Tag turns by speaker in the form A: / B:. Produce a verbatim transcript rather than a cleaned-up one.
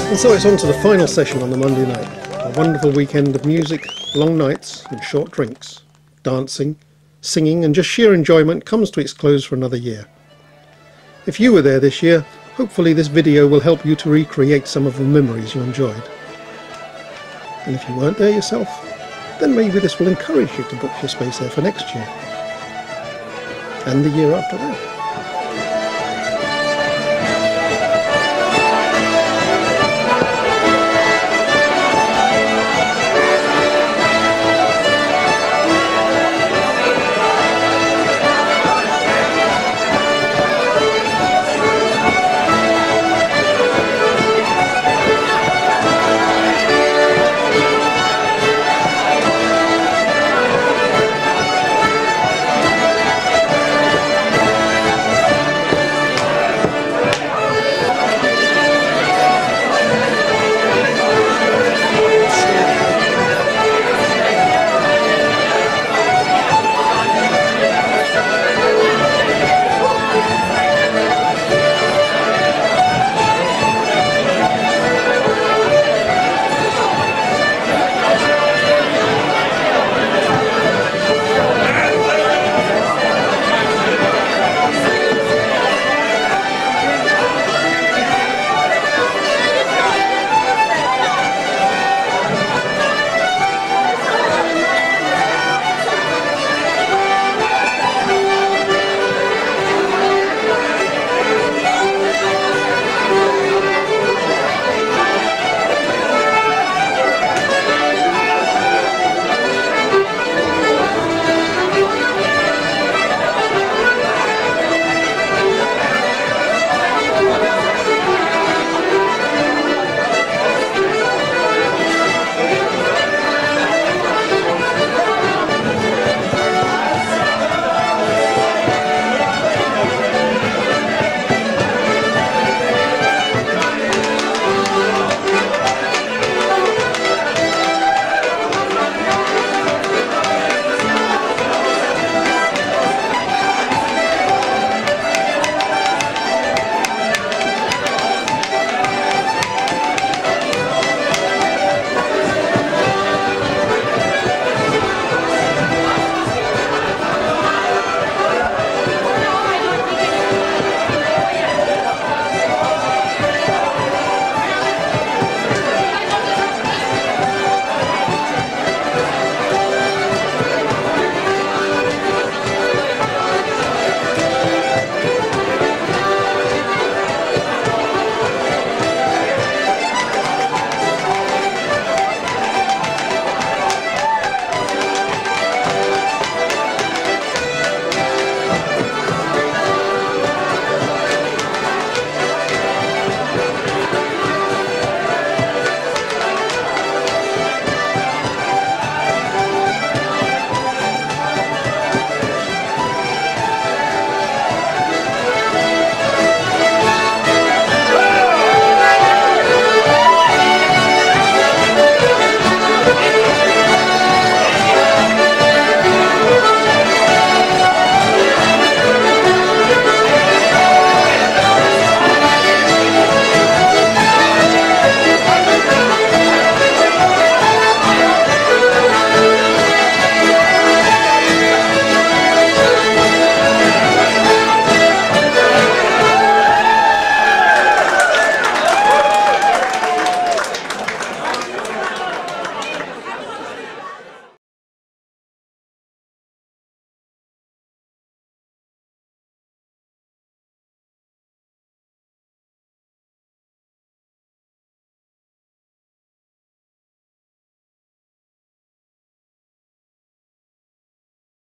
A: And so it's on to the final session on the Monday night. A wonderful weekend of music, long nights and short drinks. Dancing, singing and just sheer enjoyment comes to its close for another year. If you were there this year, hopefully this video will help you to recreate some of the memories you enjoyed. And if you weren't there yourself, then maybe this will encourage you to book your space there for next year. And the year after that.